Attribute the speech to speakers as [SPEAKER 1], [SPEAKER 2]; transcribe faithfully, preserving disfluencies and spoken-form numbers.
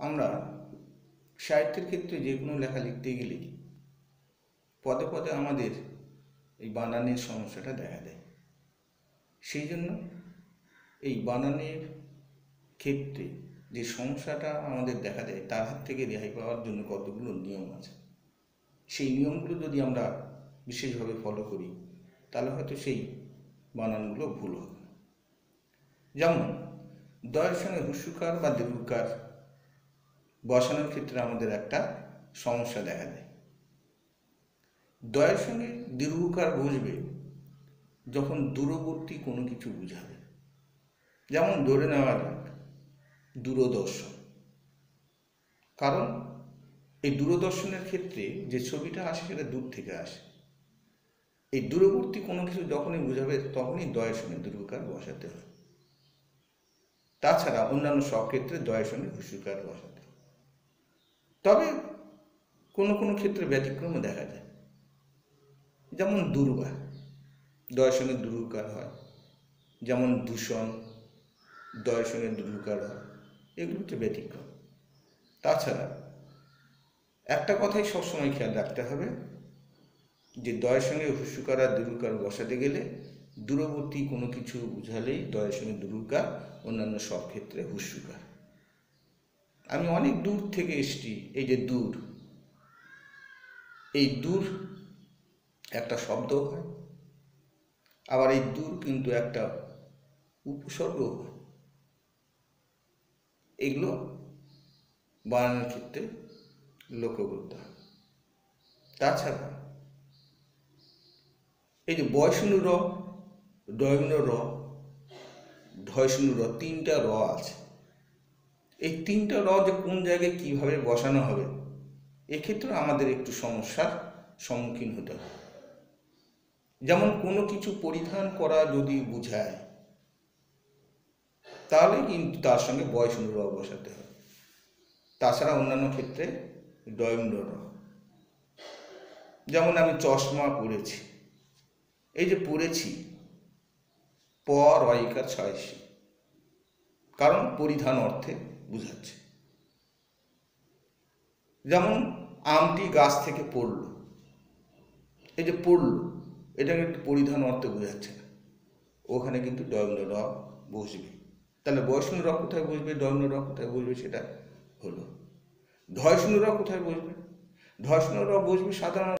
[SPEAKER 1] আমরা সাহিত্যের ক্ষেত্রে যে কোনো লেখা লিখতে গেলে পদে পদে আমাদের এই বানানের সমস্যাটা দেখা দেয়। সেই জন্য এই বানানের ক্ষেত্রে যে সমস্যাটা আমাদের দেখা দেয় তার হাত থেকে রেহাই পাওয়ার জন্য কতগুলো নিয়ম আছে। সেই নিয়মগুলো যদি আমরা বিশেষভাবে ফলো করি তাহলে হয়তো সেই বানানগুলো ভুল হবে। যেমন দয়ের সঙ্গে হুস্যকার বা দীর্ঘকার বসানোর ক্ষেত্রে আমাদের একটা সমস্যা দেখা দেয়। দয়ের সঙ্গে দীর্ঘকার বসবে যখন দূরবর্তী কোনো কিছু বোঝাবে। যেমন ধরে নেওয়া যাক দূরদর্শন, কারণ এই দূরদর্শনের ক্ষেত্রে যে ছবিটা আসে সেটা দূর থেকে আসে। এই দূরবর্তী কোনো কিছু যখনই বোঝাবে তখনই দয়ের সঙ্গে দীর্ঘকার বসাতে হয়। তাছাড়া অন্যান্য সব ক্ষেত্রে দয়ের সঙ্গে হুস্যকার বসাতে হয়। তবে কোনো কোনো ক্ষেত্রে ব্যতিক্রমও দেখা যায়। যেমন দুর্গা, দয়ের সঙ্গে দীর্ঘকার হয়। যেমন দূষণ, দয়ের সঙ্গে দীর্ঘকার হয়। এগুলো হচ্ছে ব্যতিক্রম। তাছাড়া একটা কথাই সবসময় খেয়াল রাখতে হবে যে দয়ের সঙ্গে হুস্যকার আর দীর্ঘকার বসাতে গেলে দূরবর্তী কোনো কিছু বুঝালেই দয়ের সঙ্গে দীর্ঘকার, অন্যান্য সব ক্ষেত্রে হুস্যকার। আমি অনেক দূর থেকে এসেছি, এই যে দূর, এই দূর একটা শব্দ হয়, আবার এই দূর কিন্তু একটা উপসর্গ হয়। এগুলো বানানোর ক্ষেত্রে লক্ষ্য করতে হবে। তাছাড়া এই যে বয়সনু র, ডয়ন র, ঢয়সনু র, তিনটা র আছে। এই তিনটা র যে কোন জায়গায় কীভাবে বসানো হবে এক্ষেত্রে আমাদের একটু সমস্যার সম্মুখীন হতে হয়। যেমন কোনো কিছু পরিধান করা যদি বোঝায় তাহলে কিন্তু তার সঙ্গে বয়সনু র বসাতে হয়। তাছাড়া অন্যান্য ক্ষেত্রে ডয়ন র। যেমন আমি চশমা পরেছি, এই যে পরেছি প রয়িকার ছয়সি, কারণ পরিধান অর্থে বুঝাচ্ছে। যেমন আমটি গাছ থেকে পড়ল, এই যে পড়ল এটা কিন্তু পরিধান অর্থে বোঝাচ্ছে না, ওখানে কিন্তু ডয়ন র বসবে। তাহলে বয়সনু র কোথায় বসবে, ডয়ন র কোথায় বসবে সেটা হলো। ঢয়সনু র কোথায় বসবে, ঢয়সনু র বসবে সাধারণত